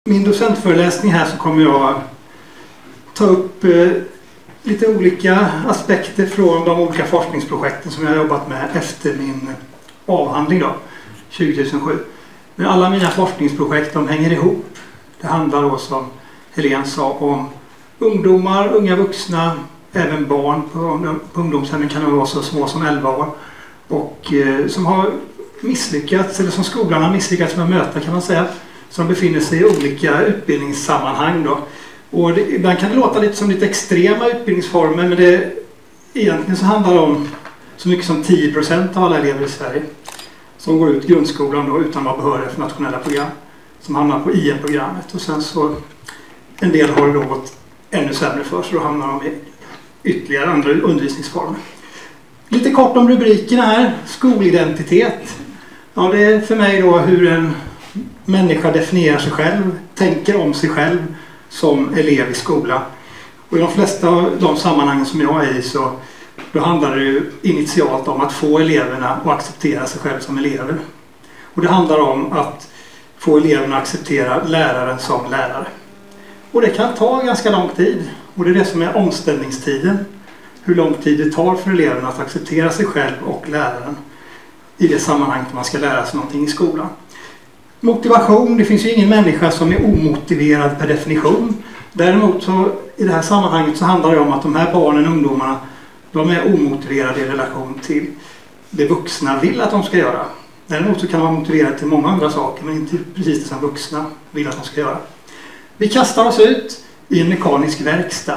Min docentföreläsning här så kommer jag ta upp lite olika aspekter från de olika forskningsprojekten som jag har jobbat med efter min avhandling då, 2007. Men alla mina forskningsprojekt de hänger ihop. Det handlar då som Helene sa om ungdomar, unga vuxna, även barn på ungdomshemmen kan vara så små som 11 år. Och som har misslyckats, eller som skolan har misslyckats med att möta kan man säga. Som befinner sig i olika utbildningssammanhang då. Och ibland kan det låta lite som lite extrema utbildningsformer, men egentligen så handlar det om så mycket som 10% av alla elever i Sverige som går ut grundskolan då utan att vara behöriga för nationella program, som hamnar på IM-programmet. Och sen så en del har det då gått ännu sämre för, så då hamnar de i ytterligare andra undervisningsformer. Lite kort om rubrikerna här. Skolidentitet. Ja, det är för mig då hur en människa definierar sig själv, tänker om sig själv som elev i skolan. Och i de flesta av de sammanhangen som jag är i så då handlar det ju initialt om att få eleverna att acceptera sig själv som elever. Och det handlar om att få eleverna att acceptera läraren som lärare. Och det kan ta ganska lång tid. Och det är det som är omställningstiden. Hur lång tid det tar för eleverna att acceptera sig själv och läraren i det sammanhanget man ska lära sig någonting i skolan. Motivation, det finns ju ingen människa som är omotiverad per definition. Däremot så i det här sammanhanget så handlar det om att de här barnen och ungdomarna de är omotiverade i relation till det vuxna vill att de ska göra. Däremot så kan de vara motiverade till många andra saker men inte precis det som vuxna vill att de ska göra. Vi kastar oss ut i en mekanisk verkstad.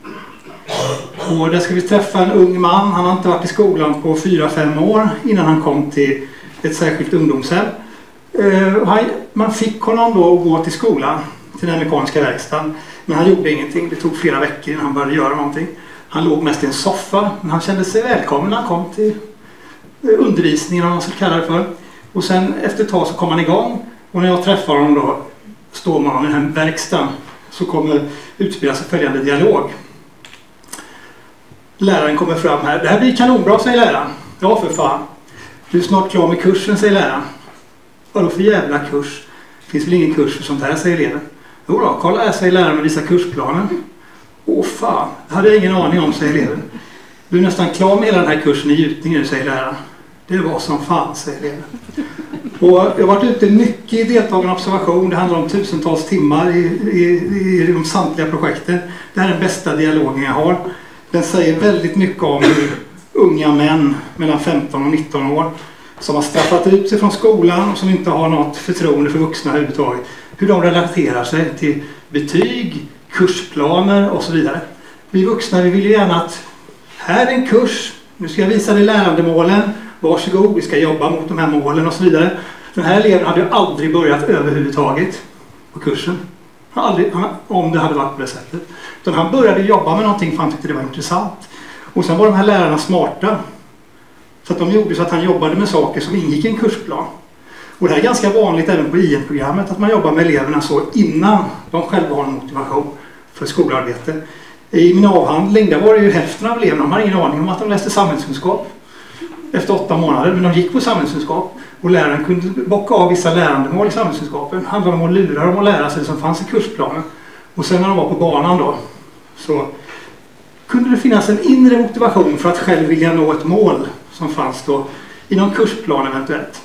Och där ska vi träffa en ung man. Han har inte varit i skolan på 4-5 år innan han kom till ett särskilt ungdomshem. Man fick honom då att gå till skolan, till den mekaniska verkstaden. Men han gjorde ingenting. Det tog flera veckor innan han började göra någonting. Han låg mest i en soffa, men han kände sig välkommen när han kom till undervisningen, om man ska kalla det för. Och sen efter ett tag så kom han igång. Och när jag träffar honom då, står man i den här verkstaden, så kommer utspela sig följande dialog. Läraren kommer fram här. Det här blir kanonbra, säger läraren. Ja, för fan. Du är snart klar med kursen, säger läraren. Vadå för jävla kurs? Det finns väl ingen kurs för sånt här, säger eleven. Jo då, kolla här, säger läraren med vissa kursplanen. Åh fan, det hade jag ingen aning om, säger eleven. Du är nästan klar med hela den här kursen i gjutning nu, säger läraren. Det var som fan, säger eleven. Och jag har varit ute mycket i deltagande observation. Det handlar om tusentals timmar i de samtliga projekten. Det här är den bästa dialogen jag har. Den säger väldigt mycket om hur unga män mellan 15 och 19 år som har straffat ut sig från skolan och som inte har något förtroende för vuxna överhuvudtaget. Hur de relaterar sig till betyg, kursplaner och så vidare. Vi vuxna vi vill ju gärna att här är en kurs, nu ska jag visa dig lärandemålen, varsågod, vi ska jobba mot de här målen och så vidare. Den här eleven hade ju aldrig börjat överhuvudtaget på kursen. Om det hade varit på det sättet. Utan han började jobba med någonting för han tyckte det var intressant. Och sen var de här lärarna smarta. Så att de gjorde så att han jobbade med saker som ingick i en kursplan. Och det här är ganska vanligt även på IM-programmet att man jobbar med eleverna så innan de själva har en motivation för skolarbete. I min avhandling där var det ju hälften av eleverna, de hade ingen aning om att de läste samhällskunskap efter 8 månader, men de gick på samhällskunskap och läraren kunde bocka av vissa lärandemål i samhällskunskapen. Det handlade om att lura dem att lära sig det som fanns i kursplanen. Och sen när de var på banan då så kunde det finnas en inre motivation för att själv vilja nå ett mål som fanns då i någon kursplan eventuellt.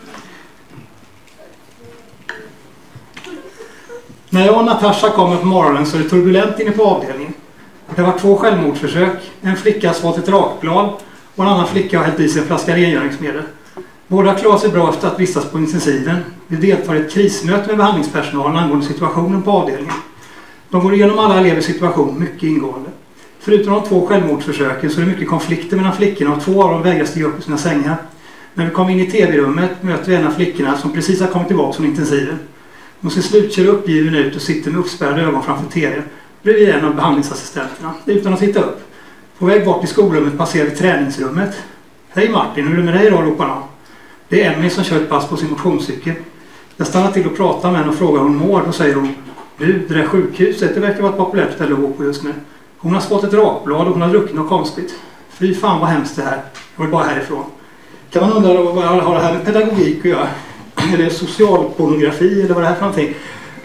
När jag och Natasha kommer på morgonen så är det turbulent inne på avdelningen. Det var 2 självmordsförsök. En flicka har svalt ett rakblad och en annan flicka har hällt i sig en flaska rengöringsmedel. Båda klarar sig bra efter att vistas på intensiven. Vi deltar i ett krismöte med behandlingspersonalen angående situationen på avdelningen. De går igenom alla elevers situation mycket ingående. Förutom de 2 självmordsförsöken så är det mycket konflikter mellan flickorna och 2 av dem vägrar stiga upp i sina sängar. När vi kommer in i tv-rummet möter vi en av flickorna som precis har kommit tillbaka från intensiven. Hon ser slutköra uppgiven ut och sitter med uppspärrade ögon framför tv bredvid en av behandlingsassistenterna utan att titta upp. På väg bort i skolrummet passerar vi träningsrummet. Hej Martin, hur är det med dig idag, ropar han. Det är Emmy som kör ett pass på sin motionscykel. Jag stannar till och pratar med henne och frågar hur hon mår och säger hon: du, det där sjukhuset, det verkar vara ett populärt ställe att gå på just nu. Hon har fått ett rakblad och hon har druckit något konstigt. Fy fan vad hemskt det här. Jag vill bara härifrån. Kan man undra vad har det här med pedagogik att göra? Är det socialpornografi eller vad är det här för någonting?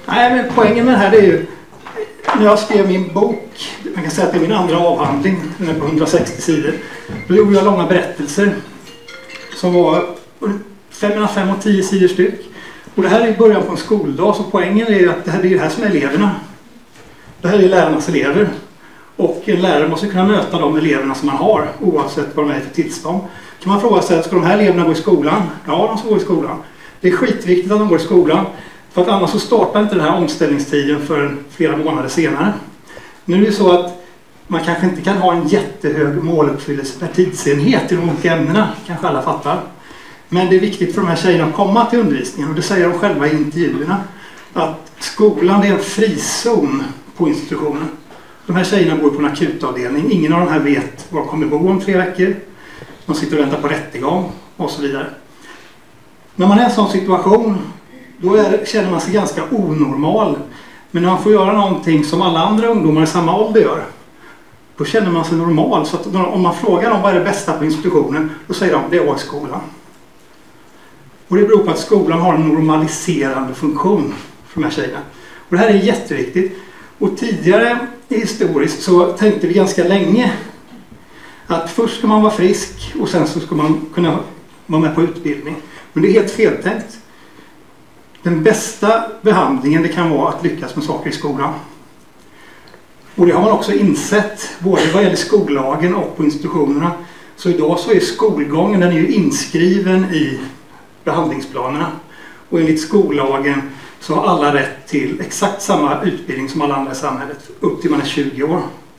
Nej, men poängen med det här är ju, när jag skrev min bok, man kan säga att det är min andra avhandling, den är på 160 sidor, då gjorde jag långa berättelser som var mellan 5 och 10 sidor styck. Och det här är i början på en skoldag, så poängen är att det är det här som är eleverna. Det här är lärarnas elever. Och en lärare måste kunna möta de eleverna som man har, oavsett vad de är för tillstånd. Kan man fråga sig, ska de här eleverna gå i skolan? Ja, de ska gå i skolan. Det är skitviktigt att de går i skolan, för att annars så startar inte den här omställningstiden för flera månader senare. Nu är det så att man kanske inte kan ha en jättehög måluppfyllelse per tidsenhet i de olika ämnena, kanske alla fattar. Men det är viktigt för de här tjejerna att komma till undervisningen, och det säger de själva i intervjuerna, att skolan är en frizon på institutionen. De här tjejerna bor på en akutavdelning, ingen av de här vet var de kommer bo om 3 veckor. De sitter och väntar på rättegång och så vidare. När man är i en sån situation, då känner man sig ganska onormal. Men när man får göra någonting som alla andra ungdomar i samma ålder gör, då känner man sig normal. Så att om man frågar dem vad är det bästa på institutionen, då säger de det var i skolan. Och det beror på att skolan har en normaliserande funktion för de här tjejerna. Och det här är jätteviktigt. Och tidigare historiskt så tänkte vi ganska länge att först ska man vara frisk och sen så ska man kunna vara med på utbildning. Men det är helt feltänkt. Den bästa behandlingen det kan vara att lyckas med saker i skolan. Och det har man också insett, både vad gäller skollagen och på institutionerna. Så idag så är skolgången, den är ju inskriven i behandlingsplanerna. Och enligt skollagen så har alla rätt till exakt samma utbildning som alla andra i samhället, upp till man är 20 år.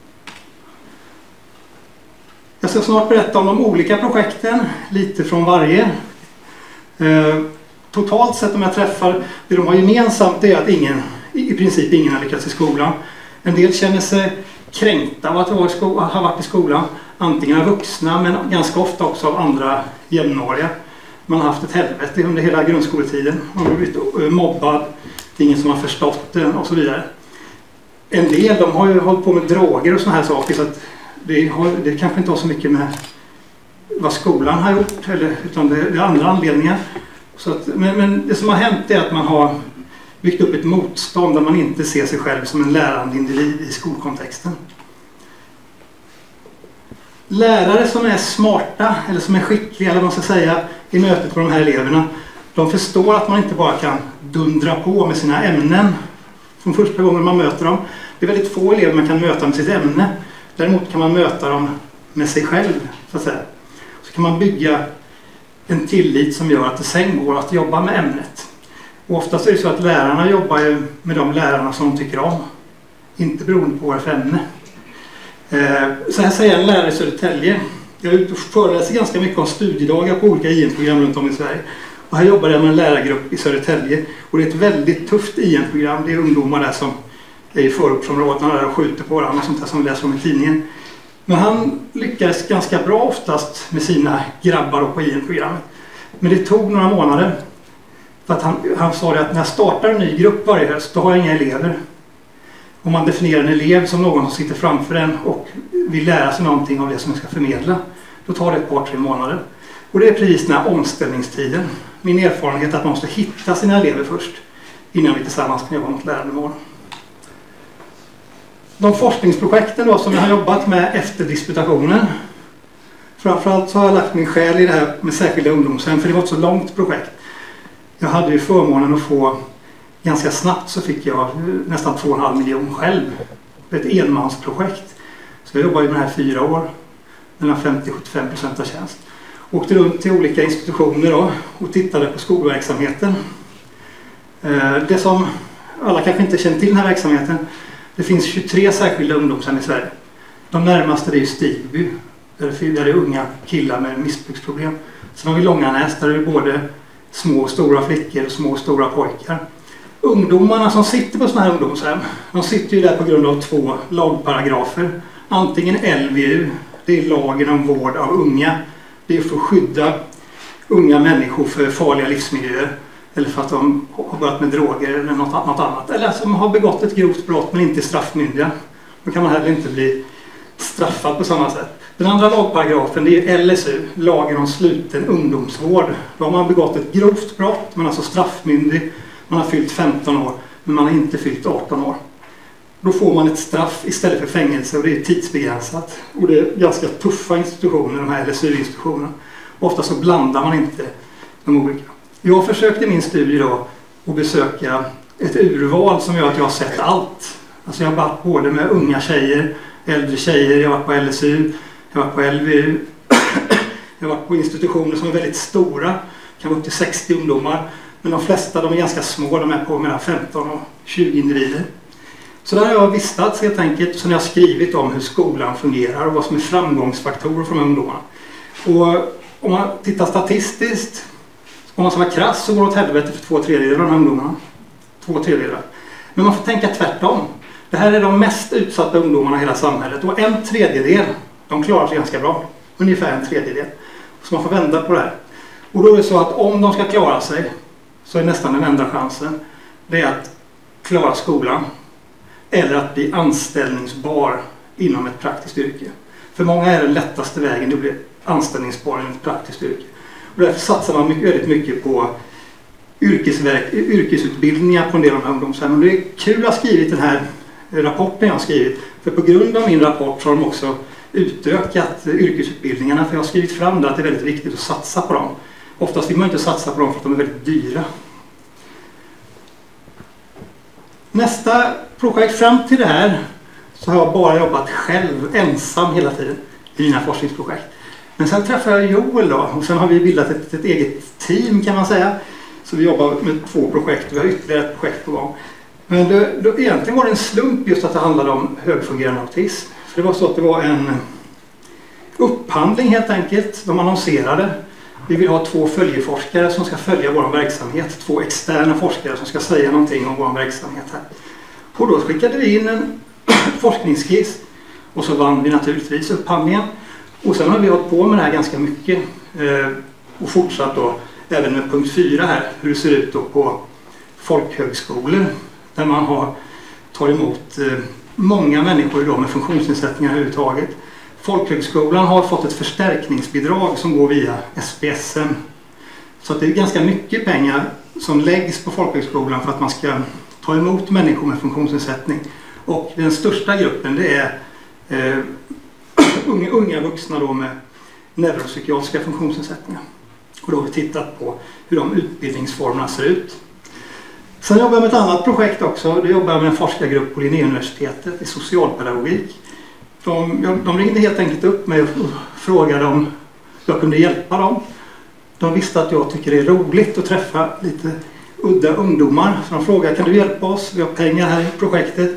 Jag ska snart berätta om de olika projekten, lite från varje. Totalt sett om jag träffar, det de har gemensamt är att i princip ingen har lyckats i skolan. En del känner sig kränkta av att ha varit i skolan, antingen av vuxna men ganska ofta också av andra jämnåriga. Man har haft ett helvete under hela grundskoletiden, man har blivit mobbad, det är ingen som har förstått den och så vidare. En del de har ju hållit på med droger och såna här saker, så att det kanske inte har så mycket med vad skolan har gjort, utan det är andra anledningar. Så att, men det som har hänt är att man har byggt upp ett motstånd där man inte ser sig själv som en lärande individ i skolkontexten. Lärare som är smarta eller som är skickliga, eller vad man ska säga, i mötet med de här eleverna, de förstår att man inte bara kan dundra på med sina ämnen från första gången man möter dem. Det är väldigt få elever man kan möta med sitt ämne. Däremot kan man möta dem med sig själv, så att säga. Så kan man bygga en tillit som gör att det sen går att jobba med ämnet. Och oftast är det så att lärarna jobbar med de lärarna som de tycker om, inte beroende på vad för ämne. Så här säger en lärare i Södertälje. Jag är ute och föreläser ganska mycket om studiedagar på olika IN-program runt om i Sverige. Och här jobbar jag med en lärargrupp i Södertälje. Och det är ett väldigt tufft IN-program. Det är ungdomar där som är i förortsområdena där och skjuter på varandra och sånt där som vi läser om i tidningen. Men han lyckades ganska bra oftast med sina grabbar på IN-programmet. Men det tog några månader. För att han sa det att när jag startar en ny grupp varje höst, då har jag inga elever. Om man definierar en elev som någon som sitter framför en och vill lära sig någonting av det som jag ska förmedla, då tar det ett par, 3 månader. Och det är precis den här omställningstiden. Min erfarenhet är att man måste hitta sina elever först innan vi tillsammans kan jobba mot lärandemål. De forskningsprojekten då som jag har jobbat med efter disputationen, framförallt så har jag lagt min själ i det här med särskilda ungdomshem, för det var ett så långt projekt. Jag hade ju förmånen att få, ganska snabbt så fick jag nästan 2,5 miljoner själv. Ett enmansprojekt. Så jag jobbade med det här 4 år, mellan 50-75% av tjänst. Åkte runt till olika institutioner då, och tittade på skolverksamheten. Det som alla kanske inte känner till den här verksamheten, det finns 23 särskilda ungdomshem i Sverige. De närmaste är ju Stigby, där det är unga killar med missbruksproblem. Sen har vi Långanäs, där det är både små och stora flickor och små och stora pojkar. Ungdomarna som sitter på sådana här ungdomshem, de sitter ju där på grund av 2 lagparagrafer. Antingen LVU, det är lagen om vård av unga. Det är för att skydda unga människor för farliga livsmiljöer. Eller för att de har börjat med droger eller något annat. Eller som har begått ett grovt brott men inte är straffmyndiga. Då kan man heller inte bli straffad på samma sätt. Den andra lagparagrafen, det är LSU, lagen om sluten ungdomsvård. Då har man begått ett grovt brott, man är alltså straffmyndig, man har fyllt 15 år. men man har inte fyllt 18 år. Då får man ett straff istället för fängelse och det är tidsbegränsat. Och det är ganska tuffa institutioner, de här LSU-institutionerna. Ofta så blandar man inte de olika. Jag försökte i min studie då att besöka ett urval som gör att jag har sett allt. Alltså jag har varit både med unga tjejer, äldre tjejer, jag har varit på LSU, jag har varit på LVU. Jag har varit på institutioner som är väldigt stora, kan vara upp till 60 ungdomar. Men de flesta de är ganska små, de är på mellan 15 och 20 individer. Så där har jag vistats helt enkelt, så jag har skrivit om hur skolan fungerar och vad som är framgångsfaktorer för de ungdomarna. Och om man tittar statistiskt, om man ska vara krass så går det åt helvete för 2/3 av de här ungdomarna. 2/3. Men man får tänka tvärtom. Det här är de mest utsatta ungdomarna i hela samhället och 1/3 de klarar sig ganska bra. Ungefär 1/3. Så man får vända på det här. Och då är det så att om de ska klara sig så är nästan den enda chansen det är att klara skolan eller att bli anställningsbar inom ett praktiskt yrke. För många är den lättaste vägen att bli anställningsbar inom ett praktiskt yrke. Och därför satsar man väldigt mycket på yrkesutbildningar på en del av de här ungdomshemmen. Det är kul att ha skrivit den här rapporten jag har skrivit. För på grund av min rapport så har de också utökat yrkesutbildningarna. För jag har skrivit fram det att det är väldigt viktigt att satsa på dem. Oftast vill man inte satsa på dem för att de är väldigt dyra. Nästa projekt fram till det här så har jag bara jobbat själv, ensam hela tiden i mina forskningsprojekt. Men sen träffade jag Joel då och sen har vi bildat ett eget team kan man säga. Så vi jobbar med 2 projekt och vi har ytterligare ett projekt på gång. Men egentligen var det en slump just att det handlade om högfungerande autism. För det var så att det var en upphandling helt enkelt. De annonserade. Vi vill ha 2 följeforskare som ska följa vår verksamhet. 2 externa forskare som ska säga någonting om vår verksamhet här. Och då skickade vi in en forskningsskiss. Och så vann vi naturligtvis upphandlingen. Och sen har vi hållit på med det här ganska mycket. Och fortsatt då även med punkt 4 här. Hur det ser ut då på folkhögskolor. Där man tar emot många människor idag med funktionsnedsättningar överhuvudtaget. Folkhögskolan har fått ett förstärkningsbidrag som går via SPSM. Så att det är ganska mycket pengar som läggs på folkhögskolan för att man ska ta emot människor med funktionsnedsättning. Och den största gruppen det är unga vuxna då med neuropsykiatriska funktionsnedsättningar. Och då har vi tittat på hur de utbildningsformerna ser ut. Sen jobbar jag med ett annat projekt också. Det jobbar jag med en forskargrupp på Linnéuniversitetet i socialpedagogik. De ringde helt enkelt upp mig och frågade om jag kunde hjälpa dem. De visste att jag tycker det är roligt att träffa lite udda ungdomar. Så de frågade, kan du hjälpa oss? Vi har pengar här i projektet.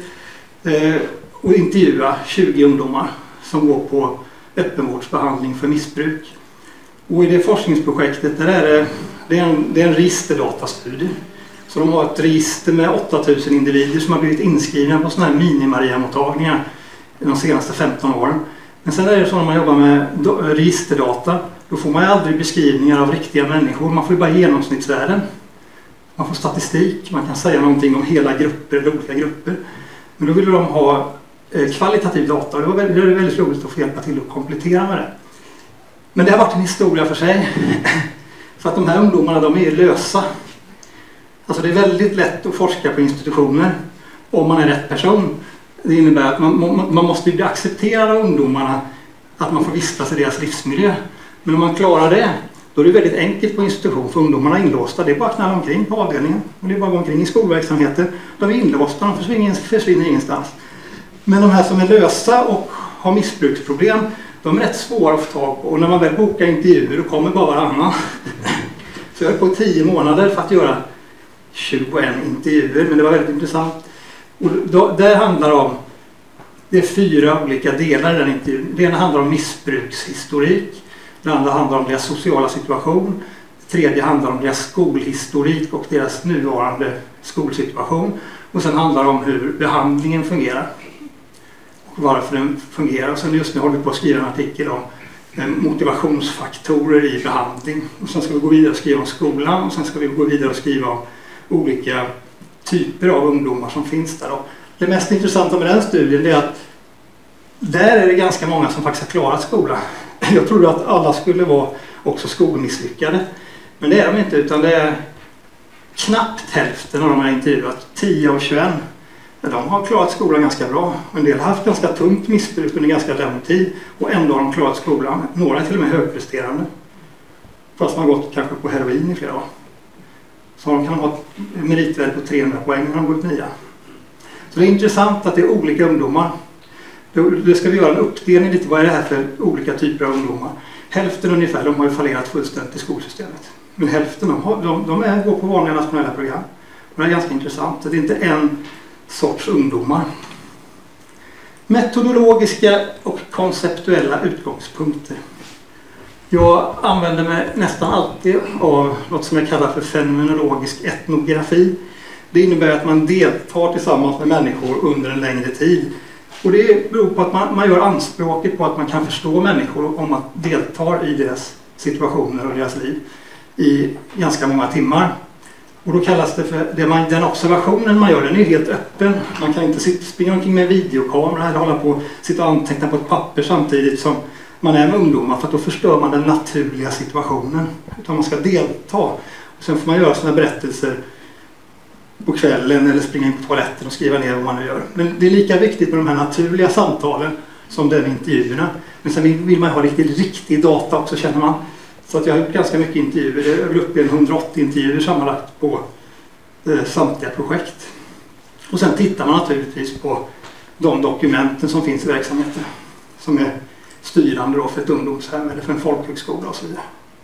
Och intervjua 20 ungdomar som går på öppenvårdsbehandling för missbruk. Och i det forskningsprojektet där är det är en registerdatastudie. Så de har ett register med 8000 individer som har blivit inskrivna på sådana här mini-Maria-mottagningar de senaste 15 åren. Men sen är det så när man jobbar med registerdata, då får man ju aldrig beskrivningar av riktiga människor. Man får ju bara genomsnittsvärden. Man får statistik, man kan säga någonting om hela grupper eller olika grupper. Men då ville de ha kvalitativ data och det var väldigt roligt att få hjälpa till att komplettera med det. Men det har varit en historia för sig. För att de här ungdomarna, de är lösa. Alltså det är väldigt lätt att forska på institutioner om man är rätt person. Det innebär att man måste bli accepterad av ungdomarna att man får vistas i deras livsmiljö. Men om man klarar det, då är det väldigt enkelt på institution för ungdomarna är inlåsta. Det är bara att knalla omkring på avdelningen. Och det är bara att gå omkring i skolverksamheter. De är inlåsta, de försvinner ingenstans. Men de här som är lösa och har missbruksproblem, de är rätt svåra att få tag på. Och när man väl bokar intervjuer, då kommer bara varannan. Så jag höll på 10 månader för att göra 21 intervjuer, men det var väldigt intressant. Och där handlar om, det är 4 olika delar i den intervjun. Det ena handlar om missbrukshistorik, det andra handlar om deras sociala situation, det tredje handlar om deras skolhistorik och deras nuvarande skolsituation. Och sen handlar det om hur behandlingen fungerar och varför den fungerar. Och sen just nu håller vi på att skriva en artikel om motivationsfaktorer i behandling. Och sen ska vi gå vidare och skriva om skolan och sen ska vi gå vidare och skriva om olika typer av ungdomar som finns där. Det mest intressanta med den studien är att där är det ganska många som faktiskt har klarat skolan. Jag trodde att alla skulle vara också skolmisslyckade. Men det är de inte, utan det är knappt hälften av de här intervjuat, 10 av 21, de har klarat skolan ganska bra. En del har haft ganska tungt missbruk under ganska lång tid och ändå har de klarat skolan. Några är till och med högpresterande. Fast man har gått kanske på heroin i flera år. Så de kan ha ett meritvärde på 300 poäng när de går ut 9. Så det är intressant att det är olika ungdomar. Då ska vi göra en uppdelning lite. Vad är det här för olika typer av ungdomar? Hälften ungefär, de har ju fallerat fullständigt i skolsystemet. Men hälften de går på vanliga nationella program. Och det är ganska intressant. Det är inte en sorts ungdomar. Metodologiska och konceptuella utgångspunkter. Jag använder mig nästan alltid av något som jag kallar för fenomenologisk etnografi. Det innebär att man deltar tillsammans med människor under en längre tid. Och det beror på att man gör anspråket på att man kan förstå människor om man deltar i deras situationer och deras liv i ganska många timmar. Och då kallas det för, den observationen man gör, den är helt öppen. Man kan inte springa omkring med en videokamera eller hålla på och sitta och anteckna på ett papper samtidigt som man är med ungdomar, för att då förstör man den naturliga situationen. Utan man ska delta. Och sen får man göra sina berättelser på kvällen eller springa in på toaletten och skriva ner vad man nu gör. Men det är lika viktigt med de här naturliga samtalen som den intervjuerna. Men sen vill man ha riktig data också, känner man. Så att jag har gjort ganska mycket intervjuer. Det är väl uppe i 180 intervjuer sammanlagt på samtliga projekt. Och sen tittar man naturligtvis på de dokumenten som finns i verksamheten. Som är styrande då för ett ungdomshem eller för en folkhögskola och så vidare.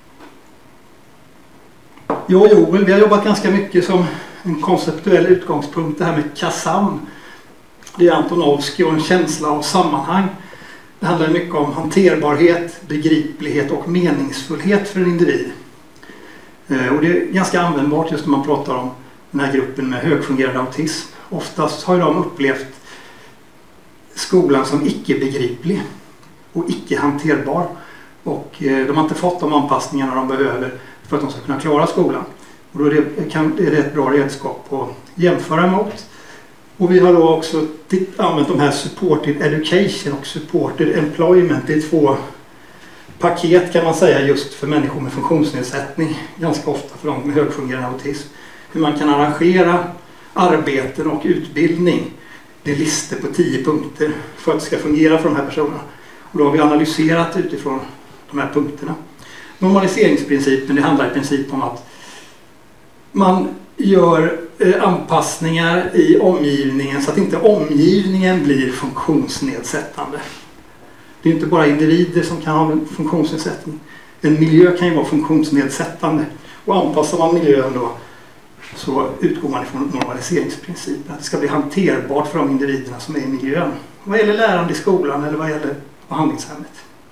Jag och Joel, vi har jobbat ganska mycket som en konceptuell utgångspunkt, det här med KASAM. Det är Antonovsky och en känsla av sammanhang. Det handlar mycket om hanterbarhet, begriplighet och meningsfullhet för en individ. Och det är ganska användbart just när man pratar om den här gruppen med högfungerande autism. Oftast har de upplevt skolan som icke-begriplig och icke-hanterbar. Och de har inte fått de anpassningarna de behöver för att de ska kunna klara skolan. Och då är det ett bra redskap att jämföra mot. Och vi har då också använt de här supported education och supported employment. Det är 2 paket kan man säga just för människor med funktionsnedsättning. Ganska ofta för de med högfungerande autism. Hur man kan arrangera arbeten och utbildning. Det är listor på 10 punkter för att det ska fungera för de här personerna. Och då har vi analyserat utifrån de här punkterna. Normaliseringsprincipen, det handlar i princip om att man gör anpassningar i omgivningen så att inte omgivningen blir funktionsnedsättande. Det är inte bara individer som kan ha en funktionsnedsättning. En miljö kan ju vara funktionsnedsättande. Och anpassar man miljön då så utgår man ifrån normaliseringsprincipen. Att det ska bli hanterbart för de individerna som är i miljön. Vad gäller lärande i skolan eller vad gäller behandlingshemmet.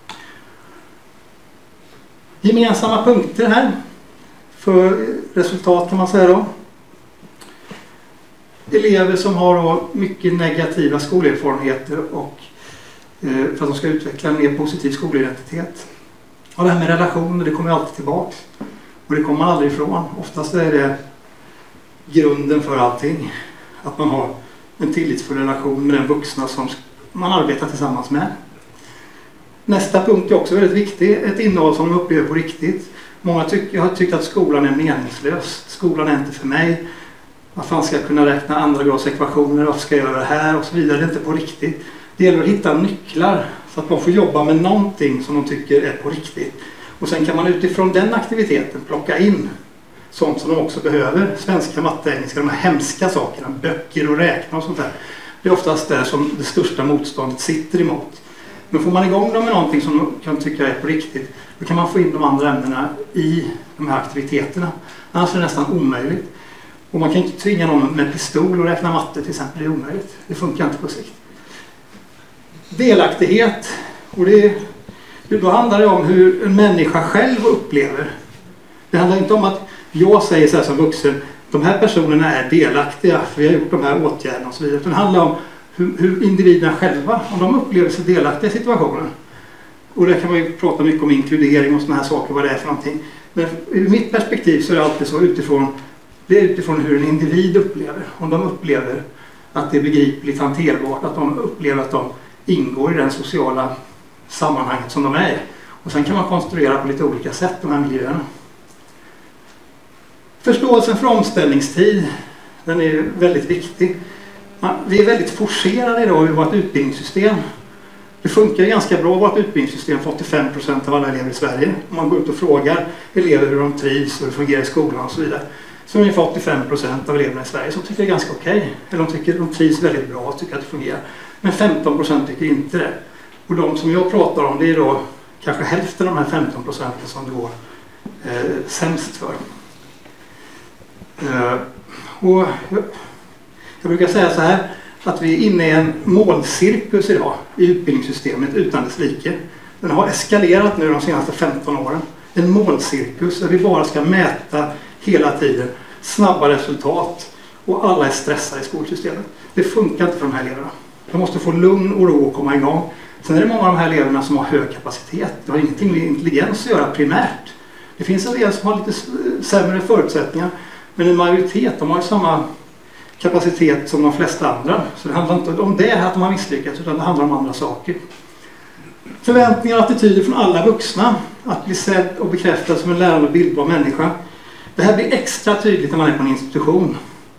Gemensamma punkter här för resultat kan man säga då. Elever som har då mycket negativa skolerfarenheter och för att de ska utveckla en mer positiv skolidentitet. Och det här med relationer, det kommer alltid tillbaka. Och det kommer man aldrig ifrån. Oftast är det grunden för allting. Att man har en tillitsfull relation med den vuxna som man arbetar tillsammans med. Nästa punkt är också väldigt viktig. Ett innehåll som de upplever på riktigt. Många har tyckt att skolan är meningslös. Skolan är inte för mig. Vad fan ska jag kunna räkna andra grads ekvationer? Varför ska jag göra det här? Och så vidare. Det är inte på riktigt. Det gäller att hitta nycklar så att man får jobba med någonting som de tycker är på riktigt. Och sen kan man utifrån den aktiviteten plocka in sånt som de också behöver. Svenska, matte, engelska, de här hemska sakerna. Böcker och räkna och sånt där. Det är oftast där som det största motståndet sitter emot. Men får man igång dem med någonting som de kan tycka är på riktigt, då kan man få in de andra ämnena i de här aktiviteterna. Annars är det nästan omöjligt. Och man kan inte tvinga någon med pistol och räkna matte till exempel, det är omöjligt. Det funkar inte på sikt. Delaktighet. Och då handlar det om hur en människa själv upplever. Det handlar inte om att jag säger så här som vuxen, de här personerna är delaktiga för vi har gjort de här åtgärderna och så vidare. Det handlar om hur individerna själva, om de upplever sig delaktiga i situationen. Och där kan man ju prata mycket om inkludering och sådana här saker, vad det är för någonting. Men ur mitt perspektiv så är det alltid så utifrån hur en individ upplever. Om de upplever att det är begripligt hanterbart, att de upplever att de ingår i den sociala sammanhanget som de är. Och sen kan man konstruera på lite olika sätt de här miljöerna. Förståelsen för omställningstid, den är väldigt viktig. Vi är väldigt forcerade idag i vårt utbildningssystem. Det funkar ganska bra vårt utbildningssystem för 85% av alla elever i Sverige. Om man går ut och frågar elever hur de trivs och hur det fungerar i skolan och så vidare. Så är det ungefär 85% av eleverna i Sverige som tycker det är ganska okej. Eller de tycker de trivs väldigt bra och tycker att det fungerar. Men 15% tycker inte det. Och de som jag pratar om, det är då kanske hälften av de här 15% som det går sämst för. Och jag brukar säga så här, att vi är inne i en målcirkus idag i utbildningssystemet utan dess like. Den har eskalerat nu de senaste 15 åren. En målcirkus där vi bara ska mäta hela tiden snabba resultat och alla är stressade i skolsystemet. Det funkar inte för de här eleverna. De måste få lugn och ro och komma igång. Sen är det många av de här eleverna som har hög kapacitet. Det har ingenting med intelligens att göra primärt. Det finns en del som har lite sämre förutsättningar, men en majoritet, de har ju samma kapacitet som de flesta andra. Så det handlar inte om det att de har misslyckats, utan det handlar om andra saker. Förväntningar och attityder från alla vuxna att bli sedd och bekräftad som en lärande och bildbar människa. Det här blir extra tydligt när man är på en institution.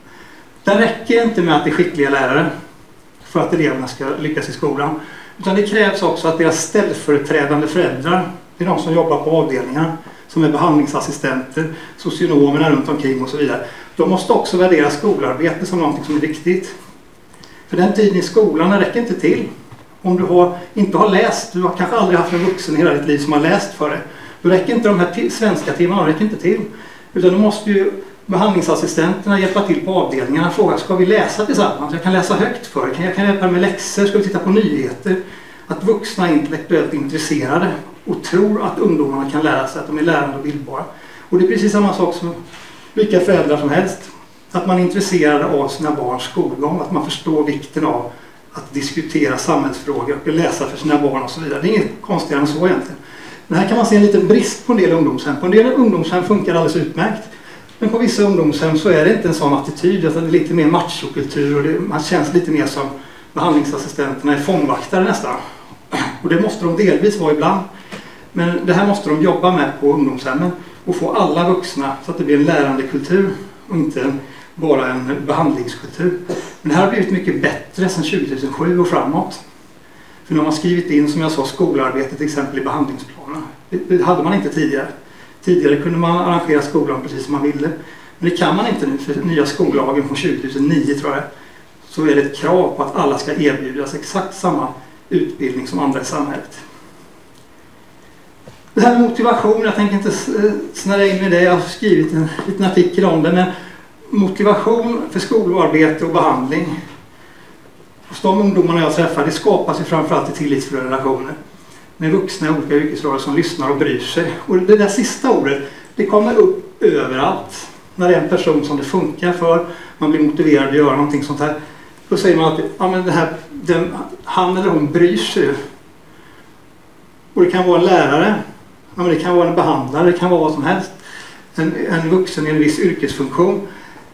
Det räcker inte med att det är skickliga lärare för att eleverna ska lyckas i skolan. Utan det krävs också att deras ställföreträdande föräldrar, det är de som jobbar på avdelningar, som är behandlingsassistenter, socionomerna runt omkring och så vidare. De måste också värdera skolarbete som något som är viktigt. För den tiden i skolan räcker inte till. Om du inte har läst, du har kanske aldrig haft en vuxen i hela ditt liv som har läst för det. Då räcker inte de här svenska timmarna, räcker inte till. Utan då måste ju behandlingsassistenterna hjälpa till på avdelningarna och fråga, ska vi läsa tillsammans? Jag kan läsa högt för det. Jag kan hjälpa med läxor, ska vi titta på nyheter? Att vuxna är intellektuellt intresserade och tror att ungdomarna kan lära sig, att de är lärande och bildbara. Och det är precis samma sak som vilka föräldrar som helst. Att man är intresserad av sina barns skolgång, att man förstår vikten av att diskutera samhällsfrågor och läsa för sina barn och så vidare. Det är inget konstigare än så egentligen. Men här kan man se en liten brist på en del ungdomshem. På en del ungdomshem funkar alldeles utmärkt. Men på vissa ungdomshem så är det inte en sån attityd, utan det är lite mer machokultur och man känns lite mer som behandlingsassistenterna är fångvaktare nästan. Och det måste de delvis vara ibland. Men det här måste de jobba med på ungdomshemmen och få alla vuxna så att det blir en lärande kultur och inte bara en behandlingskultur. Men det här har blivit mycket bättre sedan 2007 och framåt. För nu har man skrivit in, som jag sa, skolarbete till exempel i behandlingsplanen. Det hade man inte tidigare. Tidigare kunde man arrangera skolan precis som man ville. Men det kan man inte nu, för nya skollagen från 2009 tror jag. Så är det ett krav på att alla ska erbjudas exakt samma utbildning som andra i samhället. Det här med motivation, jag tänker inte snärja in med det, jag har skrivit en liten artikel om det, men motivation för skolarbete och behandling hos de ungdomarna jag träffar, det skapas ju framförallt i tillitsfulla relationer med vuxna i olika yrkesroller som lyssnar och bryr sig. Och det där sista ordet, det kommer upp överallt när det är en person som det funkar för, man blir motiverad att göra någonting sånt här. Då säger man att ja, men han eller hon bryr sig. Och det kan vara en lärare, ja, men det kan vara en behandlare, det kan vara vad som helst. En vuxen i en viss yrkesfunktion.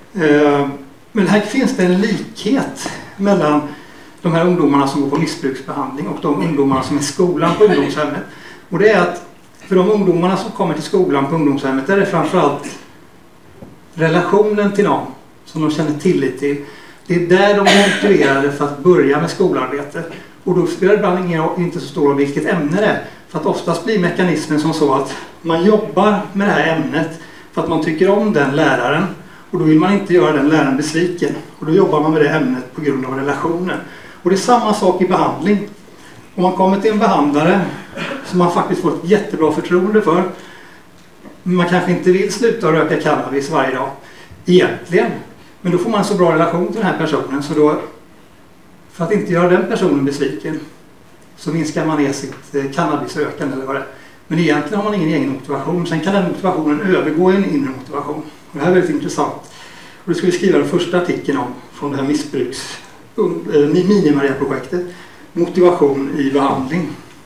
Men här finns det en likhet mellan de här ungdomarna som går på missbruksbehandling och de ungdomarna som är i skolan på ungdomshemmet. Och det är att för de ungdomarna som kommer till skolan på ungdomshemmet är det framförallt relationen till dem som de känner tillit till. Det är där de är motiverade för att börja med skolarbete. Och då spelar det ibland inte så stor roll vilket ämne det är. För att oftast blir mekanismen som så att man jobbar med det här ämnet för att man tycker om den läraren. Och då vill man inte göra den läraren besviken. Och då jobbar man med det ämnet på grund av relationen. Och det är samma sak i behandling. Om man kommer till en behandlare som man faktiskt får ett jättebra förtroende för. Men man kanske inte vill sluta röka cannabis varje dag. Egentligen. Men då får man en så bra relation till den här personen. Så då, för att inte göra den personen besviken, så minskar man ner sitt cannabisrökande eller vad det är. Men egentligen har man ingen egen motivation. Sen kan den motivationen övergå i en inre motivation. Och det här är väldigt intressant. Och det ska vi skriva den första artikeln om från det här Mini-Maria-projektet. Motivation i behandling.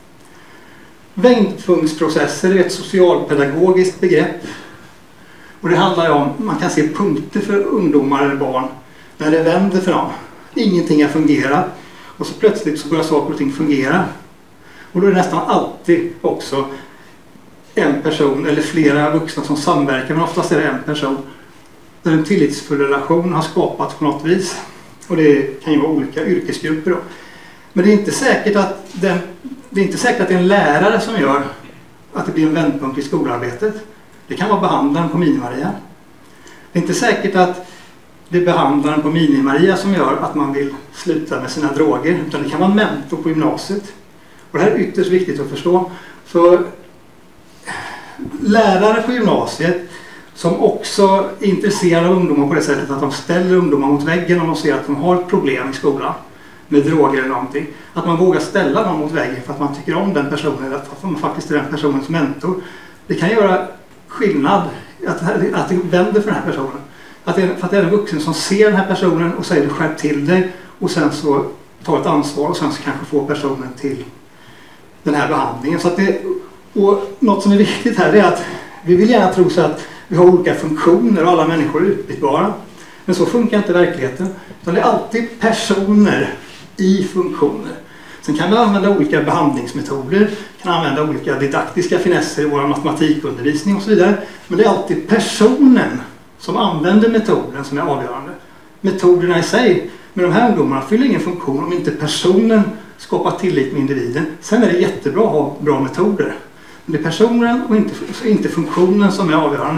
Vändpunktsprocesser är ett socialpedagogiskt begrepp. Och det handlar om, man kan se punkter för ungdomar eller barn när det vänder för dem. Ingenting har fungerat. Och så plötsligt så börjar saker och ting fungera. Och då är det nästan alltid också en person eller flera vuxna som samverkar, men oftast är det en person. där en tillitsfull relation har skapats på något vis. Och det kan ju vara olika yrkesgrupper då. Men det är inte säkert att det är en lärare som gör att det blir en vändpunkt i skolarbetet. Det kan vara behandlaren på Mini-Maria. Det är inte säkert att det är behandlaren på Mini-Maria som gör att man vill sluta med sina droger, utan det kan vara en mentor på gymnasiet. Och det här är ytterst viktigt att förstå. För lärare på gymnasiet som också är intresserade av ungdomar på det sättet att de ställer ungdomar mot väggen om de ser att de har problem i skolan med droger eller någonting. Att man vågar ställa dem mot väggen för att man tycker om den personen eller att man faktiskt är den personens mentor. Det kan göra skillnad att det vänder för den här personen. För att det är en vuxen som ser den här personen och säger skärp till dig och sen så tar ett ansvar och sen så kanske får personen till den här behandlingen. Så att och något som är viktigt här är att vi vill gärna tro så att vi har olika funktioner och alla människor är utbytbara. Men så funkar inte verkligheten. Utan det är alltid personer i funktioner. Sen kan vi använda olika behandlingsmetoder, kan använda olika didaktiska finesser i vår matematikundervisning och så vidare. Men det är alltid personen som använder metoden som är avgörande. Metoderna i sig med de här ungdomarna fyller ingen funktion om inte personen skapar tillit med individen. Sen är det jättebra att ha bra metoder. Men det är personen och inte funktionen som är avgörande.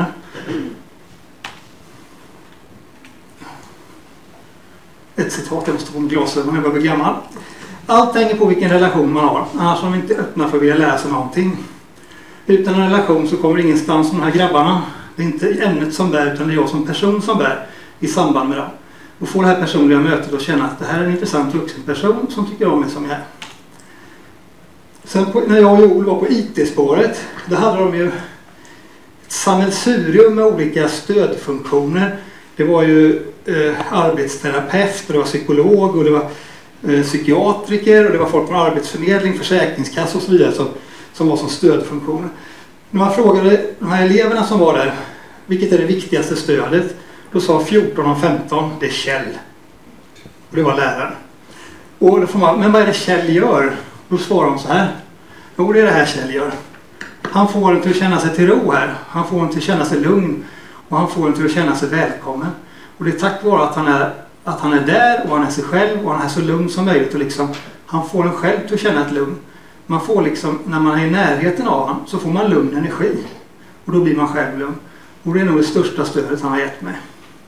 Ett citat, jag måste få en glasögon, jag börjar bli gammal. Allt hänger på vilken relation man har. Annars är man inte öppna för att vilja lära sig någonting. Utan en relation så kommer ingenstans de här grabbarna. Det är inte ämnet som bär utan det är jag som person som bär i samband med dem. Och få det här personliga mötet och känna att det här är en intressant vuxen person som tycker om mig som jag är. Sen när jag och Joel var på IT-spåret, då hade de ju ett sammelsurium med olika stödfunktioner. Det var ju arbetsterapeut, det var psykolog och det var psykiatriker och det var folk från arbetsförmedling, försäkringskassa och så vidare som var som stödfunktioner. När man frågade de här eleverna som var där, vilket är det viktigaste stödet? Då sa 14 av 15, det är Kjell. Och det var läraren. Och då får man, men vad är det Kjell gör? Då svarar de så här. Jo, det är det här Kjell gör. Han får en till att känna sig till ro här. Han får en till att känna sig lugn. Och han får en till att känna sig välkommen. Och det är tack vare att han är där och han är sig själv och han är så lugn som möjligt. Och liksom, han får en själv till att känna ett lugn. Man får liksom, när man är i närheten av honom så får man lugn energi. Och då blir man själv lugn. Och det är nog det största stödet han har gett mig.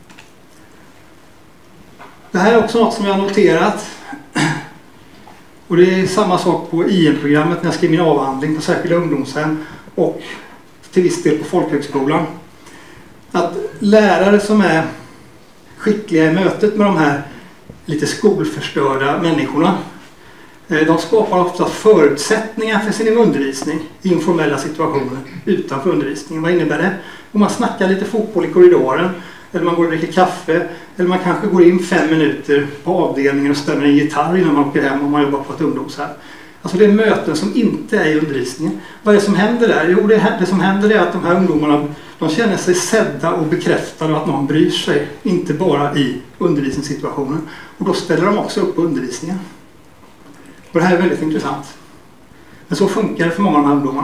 Det här är också något som jag har noterat. Och det är samma sak på IM-programmet när jag skrev min avhandling på särskilda ungdomshem och till viss del på folkhögskolan. Att lärare som är skickliga i mötet med de här lite skolförstörda människorna, de skapar ofta förutsättningar för sin undervisning i informella situationer utanför undervisningen. Vad innebär det? Om man snackar lite fotboll i korridoren, eller man går och dricker kaffe, eller man kanske går in 5 minuter på avdelningen och stämmer en gitarr innan man åker hem om man jobbar på ett ungdomshem. Alltså det är möten som inte är i undervisningen. Vad är det som händer där? Jo, det som händer är att de här ungdomarna, de känner sig sedda och bekräftade att någon bryr sig, inte bara i undervisningssituationen. Och då ställer de också upp på undervisningen. Och det här är väldigt intressant. Men så funkar det för många av de här ungdomarna.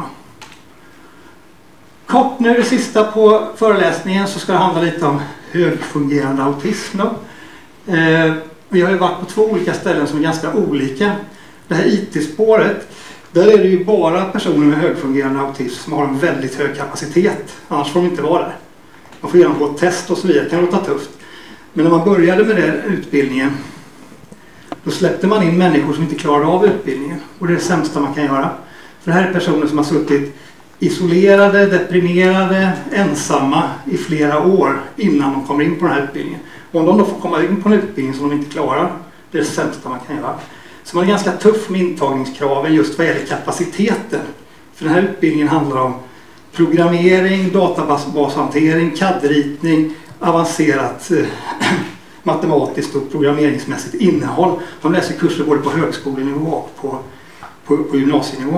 Kort nu det sista på föreläsningen så ska det handla lite om högfungerande autism. Vi har ju varit på 2 olika ställen som är ganska olika. Det här IT-spåret, där är det ju bara personer med högfungerande autism som har en väldigt hög kapacitet. Annars får de inte vara där. Man får genomgå ett test och så vidare, det kan låta tufft. Men när man började med den utbildningen, då släppte man in människor som inte klarade av utbildningen. Och det är det sämsta man kan göra. För det här är personer som har suttit isolerade, deprimerade, ensamma i flera år innan de kommer in på den här utbildningen. Och om de då får komma in på en utbildning som de inte klarar, det är det sämsta man kan göra. Så man är ganska tuff med intagningskraven just vad gäller kapaciteten. För den här utbildningen handlar om programmering, databashantering, CAD-ritning, avancerat matematiskt och programmeringsmässigt innehåll. De läser kurser både på högskolenivå och på gymnasienivå.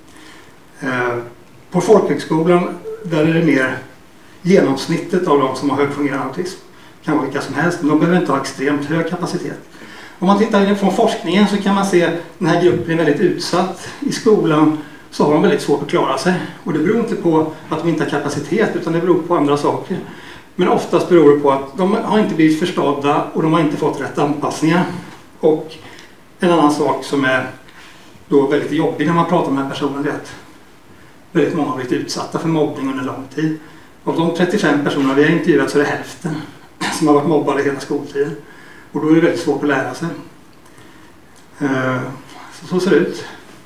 På folkhögskolan där är det mer genomsnittet av de som har högfungerande autism. Det kan vara vilka som helst, men de behöver inte ha extremt hög kapacitet. Om man tittar från forskningen så kan man se att den här gruppen är väldigt utsatt. I skolan så har de väldigt svårt att klara sig. Och det beror inte på att de inte har kapacitet utan det beror på andra saker. Men oftast beror det på att de har inte blivit förstådda och de har inte fått rätt anpassningar. Och en annan sak som är då väldigt jobbig när man pratar med personer är att väldigt många har blivit utsatta för mobbning under lång tid. Av de 35 personer vi har intervjuat så är det hälften som har varit mobbade hela skoltiden. Och då är det väldigt svårt att lära sig. Så ser det ut.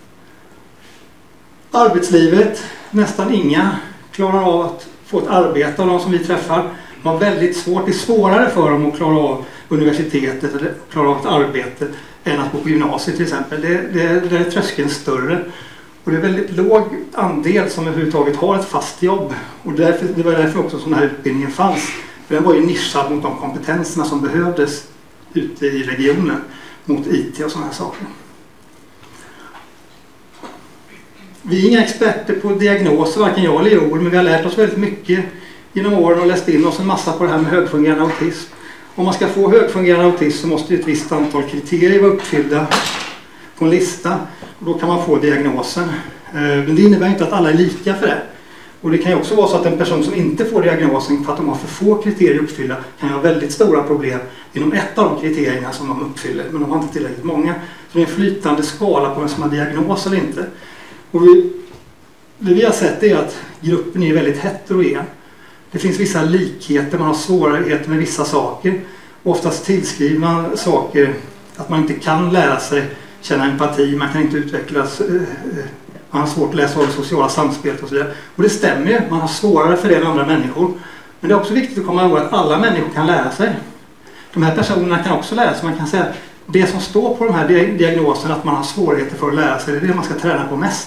Arbetslivet, nästan inga klarar av att få ett arbete av de som vi träffar. De har väldigt svårt, det är svårare för dem att klara av universitetet eller klara av ett arbete än att gå på gymnasiet till exempel. Där är tröskeln större. Och det är väldigt låg andel som överhuvudtaget har ett fast jobb. Och det var därför också som den här utbildningen fanns. För den var ju nischad mot de kompetenserna som behövdes ute i regionen. Mot IT och sådana här saker. Vi är inga experter på diagnoser, varken jag eller Joel, men vi har lärt oss väldigt mycket genom åren och läst in oss en massa på det här med högfungerande autism. Om man ska få högfungerande autism så måste ett visst antal kriterier vara uppfyllda på en lista. Och då kan man få diagnosen. Men det innebär inte att alla är lika för det. Och det kan ju också vara så att en person som inte får diagnosen för att de har för få kriterier uppfyllda kan ha väldigt stora problem inom ett av de kriterierna som de uppfyller. Men de har inte tillräckligt många. Så det är en flytande skala på vem som har diagnos eller inte. Och det vi har sett är att gruppen är väldigt heterogen. Det finns vissa likheter, man har svårigheter med vissa saker. Oftast tillskriver man saker att man inte kan lära sig känna empati, man kan inte utvecklas, man har svårt att läsa av det sociala samspelet och så vidare. Och det stämmer ju, man har svårare för det än andra människor. Men det är också viktigt att komma ihåg att alla människor kan lära sig. De här personerna kan också lära sig, man kan säga att det som står på de här diagnoserna att man har svårigheter för att lära sig, det är det man ska träna på mest.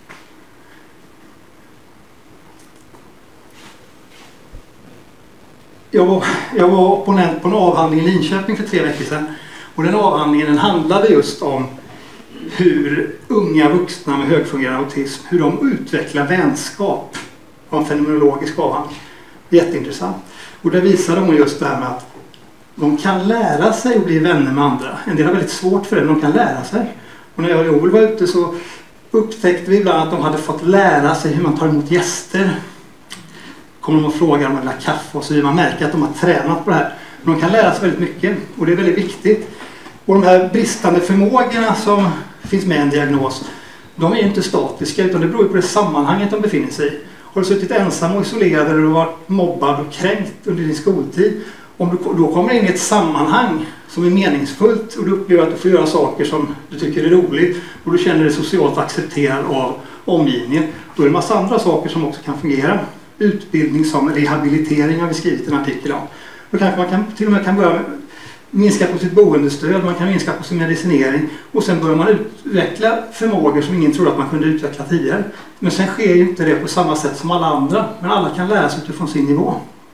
Jag var opponent på en avhandling i Linköping för 3 veckor sedan. Och den avhandlingen handlade just om hur unga vuxna med högfungerande autism, hur de utvecklar vänskap. Det var en fenomenologisk avhandling. Jätteintressant. Och där visade de just det här med att de kan lära sig att bli vänner med andra. En del har väldigt svårt för det, men de kan lära sig. Och när jag och Joel var ute så upptäckte vi ibland att de hade fått lära sig hur man tar emot gäster. Kommer de och frågar om de vill ha kaffe och så vidare. Man märker att de har tränat på det här. Men de kan lära sig väldigt mycket och det är väldigt viktigt. Och de här bristande förmågorna som finns med i en diagnos, de är inte statiska utan det beror på det sammanhanget de befinner sig i. Har du suttit ensam och isolerad eller varit mobbad och kränkt under din skoltid, om du då kommer in i ett sammanhang som är meningsfullt och du upplever att du får göra saker som du tycker är roligt och du känner dig socialt accepterad av omgivningen, då är det en massa andra saker som också kan fungera. Utbildning som rehabilitering har vi skrivit en artikel om. Då kanske man till och med kan börja minska på sitt boendestöd, man kan minska på sin medicinering och sen börjar man utveckla förmågor som ingen trodde att man kunde utveckla tidigare. Men sen sker ju inte det på samma sätt som alla andra, men alla kan lära sig utifrån sin nivå.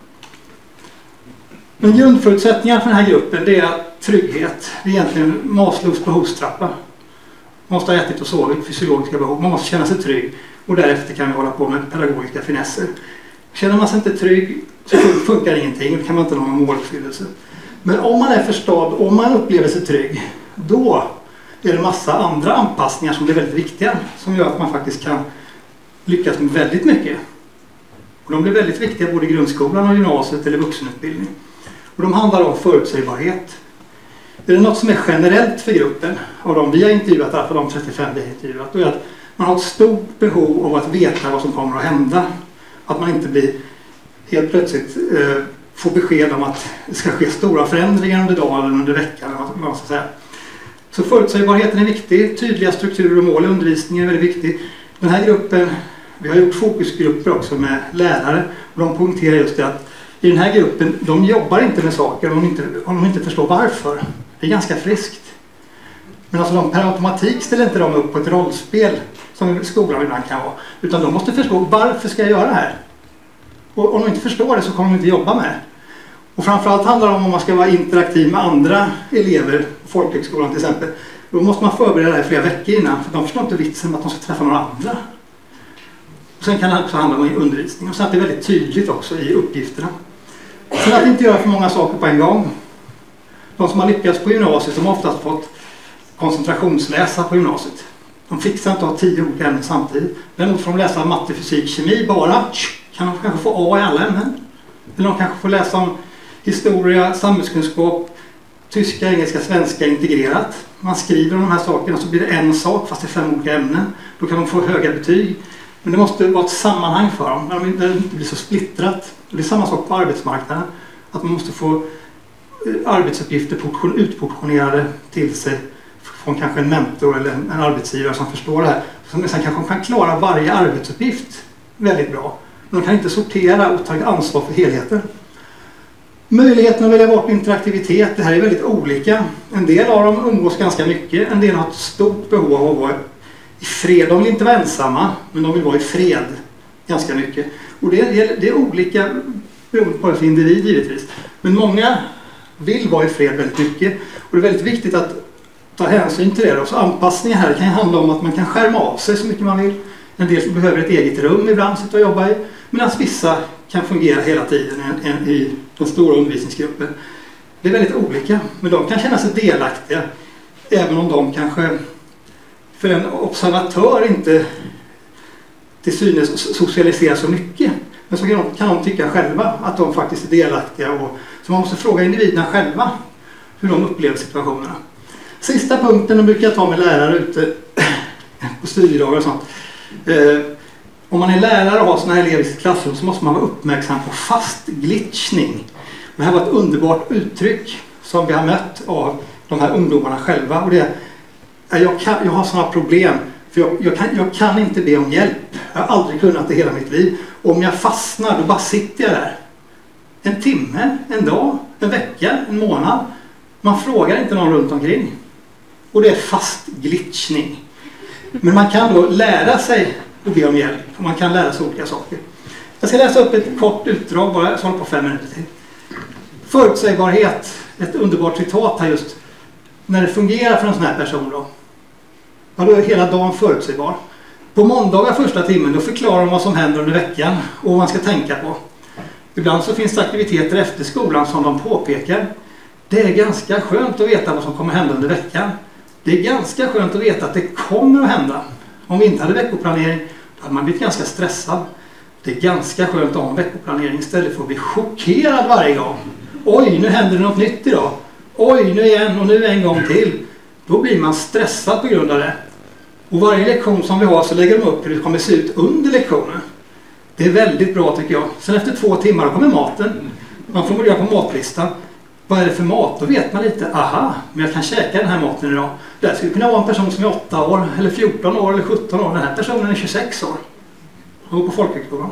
Men grundförutsättningar för den här gruppen det är trygghet. Det är egentligen Maslows behovstrappa. Man måste ha ätit och sovit, fysiologiska behov. Man måste känna sig trygg och därefter kan vi hålla på med pedagogiska finesser. Känner man sig inte trygg så funkar ingenting, då kan man inte ha någon måluppfyllelse. Men om man är förstådd, om man upplever sig trygg, då är det massa andra anpassningar som blir väldigt viktiga. Som gör att man faktiskt kan lyckas med väldigt mycket. Och de blir väldigt viktiga både i grundskolan och gymnasiet eller vuxenutbildning. Och de handlar om förutsägbarhet. Är det något som är generellt för gruppen av de vi har intervjuat, för de 35 vi har intervjuat, då är att man har ett stort behov av att veta vad som kommer att hända. Att man inte blir helt plötsligt får besked om att det ska ske stora förändringar under dagen eller under veckan. Vad man ska säga. Så förutsägbarheten är viktig. Tydliga strukturer och mål i undervisningen är väldigt viktig. Den här gruppen, vi har gjort fokusgrupper också med lärare. Och de poängterar just det att i den här gruppen, de jobbar inte med saker om de inte förstår varför. Det är ganska friskt. Men alltså de per automatik ställer inte de upp på ett rollspel som skolan ibland kan vara. Utan de måste förstå varför ska jag göra det här. Och om de inte förstår det så kommer de inte jobba med det. Och framförallt handlar det om man ska vara interaktiv med andra elever på folkhögskolan till exempel. Då måste man förbereda det här flera veckor innan. För de förstår inte vitsen med att de ska träffa några andra. Och sen kan det också handla om undervisning. Och sen att det är väldigt tydligt också i uppgifterna. Sen att inte göra för många saker på en gång. De som har lyckats på gymnasiet, de har oftast fått koncentrationsläsa på gymnasiet. De fixar inte att ha 10 olika ämnen samtidigt. Däremot får de läsa matte, fysik, kemi bara. Kan de kanske få A i alla ämnen. Eller de kanske får läsa om historia, samhällskunskap, tyska, engelska, svenska integrerat. Man skriver om de här sakerna så blir det en sak fast det är 5 olika ämnen. Då kan de få höga betyg. Men det måste vara ett sammanhang för dem. När det inte blir så splittrat. Och det är samma sak på arbetsmarknaden. Att man måste få arbetsuppgifter utportionerade till sig från kanske en mentor eller en arbetsgivare som förstår det här. Som sen kanske kan klara varje arbetsuppgift väldigt bra. Men de kan inte sortera och ta ansvar för helheten. Möjligheten att välja bort interaktivitet, det här är väldigt olika. En del av dem umgås ganska mycket. En del har ett stort behov av att vara i fred. De vill inte vara ensamma, men de vill vara i fred ganska mycket. Och det är olika beroende på för individ givetvis. Men många vill vara i fred väldigt mycket. Och det är väldigt viktigt att ta hänsyn till det. Så anpassningen här kan handla om att man kan skärma av sig så mycket man vill. En del som behöver ett eget rum ibland sitta och jobba i. Medan vissa kan fungera hela tiden i den stora undervisningsgruppen. Det är väldigt olika. Men de kan känna sig delaktiga. Även om de kanske för en observatör inte till synes socialiserar så mycket. Men så kan de tycka själva att de faktiskt är delaktiga. Så man måste fråga individerna själva hur de upplever situationerna. Sista punkten brukar jag ta med lärare ute på studiedagar och sånt. Om man är lärare och har sådana här elever i sitt klassrum så måste man vara uppmärksam på fastglitchning. Det här var ett underbart uttryck som vi har mött av de här ungdomarna själva. Och det är, jag har sådana problem för jag kan inte be om hjälp. Jag har aldrig kunnat det hela mitt liv. Och om jag fastnar då bara sitter jag där. En timme, en dag, en vecka, en månad. Man frågar inte någon runt omkring. Och det är fastglitchning. Men man kan då lära sig att be om hjälp. Och man kan lära sig olika saker. Jag ska läsa upp ett kort utdrag bara, så håller på 5 minuter till. Förutsägbarhet, ett underbart citat här just. När det fungerar för en sån här person då. Ja, då är hela dagen förutsägbar. På måndagar första timmen då förklarar de vad som händer under veckan och vad man ska tänka på. Ibland så finns det aktiviteter efter skolan som de påpekar. Det är ganska skönt att veta vad som kommer hända under veckan. Det är ganska skönt att veta att det kommer att hända. Om vi inte hade veckoplanering då hade man blivit ganska stressad. Det är ganska skönt att ha en veckoplanering istället för att bli chockerad varje gång. Oj, nu händer det något nytt idag. Oj, nu igen och nu en gång till. Då blir man stressad på grund av det. Och varje lektion som vi har så lägger de upp hur det kommer se ut under lektionen. Det är väldigt bra tycker jag. Sen efter 2 timmar kommer maten. Man får börja på matlistan. Vad är det för mat? Då vet man lite. Aha, men jag kan käka den här maten idag. Det skulle kunna vara en person som är 8 år, eller 14 år, eller 17 år. Den här personen är 26 år. Och går på folkhögskolan.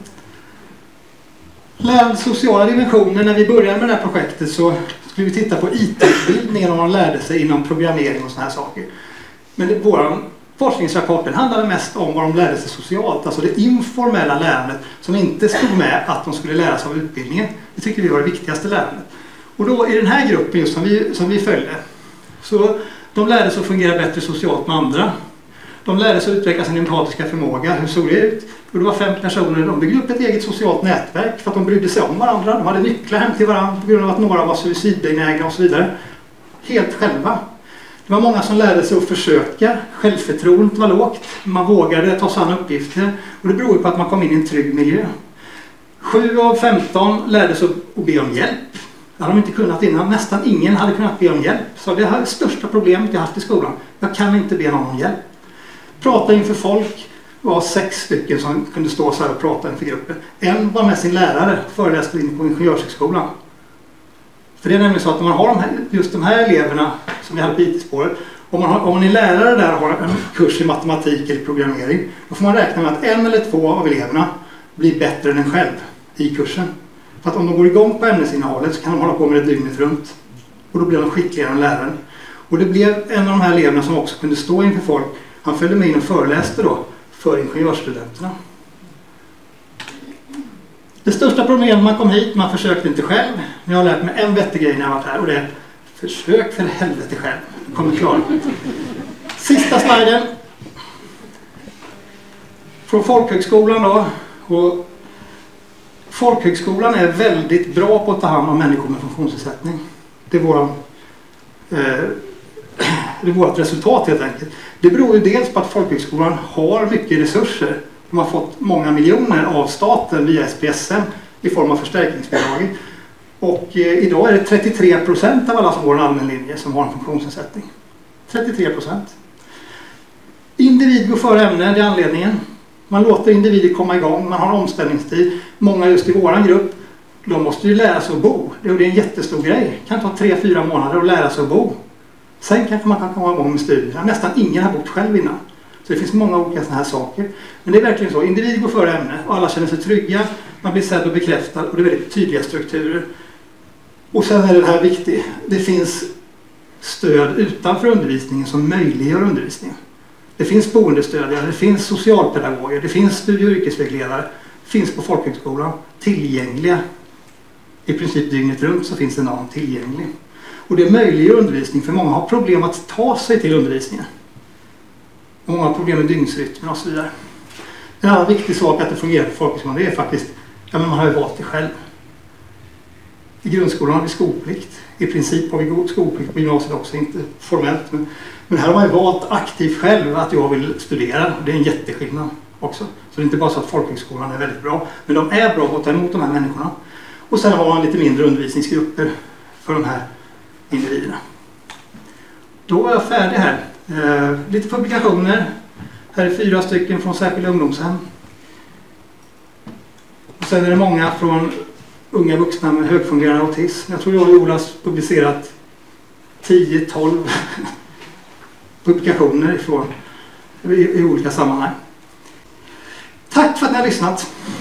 Lärandets sociala dimensioner. När vi började med det här projektet så skulle vi titta på IT-utbildningen och man lärde sig inom programmering och såna här saker. Men vår forskningsrapport handlade mest om vad de lärde sig socialt. Alltså det informella lärandet som inte stod med att de skulle lära sig av utbildningen. Det tyckte vi var det viktigaste lärandet. Och då i den här gruppen just som vi följde. Så de lärde sig att fungera bättre socialt med andra. De lärde sig att utveckla sin empatiska förmåga. Hur såg det ut? Och det var 5 personer. De byggde upp ett eget socialt nätverk för att de brydde sig om varandra. De hade nycklar hem till varandra på grund av att några var suicidbenägna och så vidare. Helt själva. Det var många som lärde sig att försöka. Självförtroendet var lågt. Man vågade ta sig an uppgifter. Och det beror på att man kom in i en trygg miljö. 7 av 15 lärde sig att be om hjälp. Det hade de inte kunnat innan. Nästan ingen hade kunnat be om hjälp. Så det här är det största problemet jag haft i skolan. Jag kan inte be någon om hjälp. Prata inför folk var 6 stycken som kunde stå så här och prata inför gruppen. En var med sin lärare, föreläste in på Ingenjörshögskolan. För det är nämligen så att om man har just de här eleverna som vi hade på IT-spåret. Om man är lärare där och har en kurs i matematik eller programmering. Då får man räkna med att 1 eller 2 av eleverna blir bättre än en själv i kursen. För att om de går igång på ämnesinnehållet så kan de hålla på med det dygnet runt. Och då blir de skickligare än läraren. Och det blev en av de här eleverna som också kunde stå inför folk. Han följde med in och föreläste då för ingenjörsstudenterna. Det största problemet man kom hit, man försökte inte själv. Men jag har lärt mig en vettig grej när jag har varit här och det är försök för helvete själv. Du kommer klara. Sista sliden. Från folkhögskolan då. Och folkhögskolan är väldigt bra på att ta hand om människor med funktionsnedsättning. Det är vårt resultat helt enkelt. Det beror ju dels på att folkhögskolan har mycket resurser. De har fått många miljoner av staten via SPSM i form av förstärkningsbidrag. Och idag är det 33% av alla som går en allmän linje som har en funktionsnedsättning. 33%. Individ går före ämne, det är anledningen. Man låter individer komma igång, man har omställningstid. Många just i våran grupp, de måste ju lära sig att bo. Det är en jättestor grej. Det kan ta 3-4 månader att lära sig att bo. Sen kanske man kan komma igång med studierna. Nästan ingen har bott själv innan. Så det finns många olika sådana här saker. Men det är verkligen så. Individ går före ämne och alla känner sig trygga. Man blir sedd och bekräftad och det är väldigt tydliga strukturer. Och sen är det här viktigt. Det finns stöd utanför undervisningen som möjliggör undervisningen. Det finns boendestödjare, det finns socialpedagoger, det finns studie- och yrkesvägledare. Det finns på folkhögskolan. Tillgängliga. I princip dygnet runt så finns det någon tillgänglig. Och det möjliggör undervisning för många har problem att ta sig till undervisningen. Och många har problem med dygnsrytmen och så vidare. En annan viktig sak att det fungerar på folkhögskolan det är faktiskt att man har ju valt det själv. I grundskolan har vi skolplikt. I princip har vi skolplikt på gymnasiet också, inte formellt. Men här har man ju valt aktivt själv att jag vill studera. Det är en jätteskillnad också. Så det är inte bara så att folkhögskolan är väldigt bra. Men de är bra på att ta emot de här människorna. Och sen har man lite mindre undervisningsgrupper för de här individerna. Då är jag färdig här. Lite publikationer. Här är 4 stycken från särskilda ungdomshem. Och sen är det många från unga vuxna med högfungerande autism. Jag tror jag och Jonas publicerat 10-12 publikationer i olika sammanhang. Tack för att ni har lyssnat.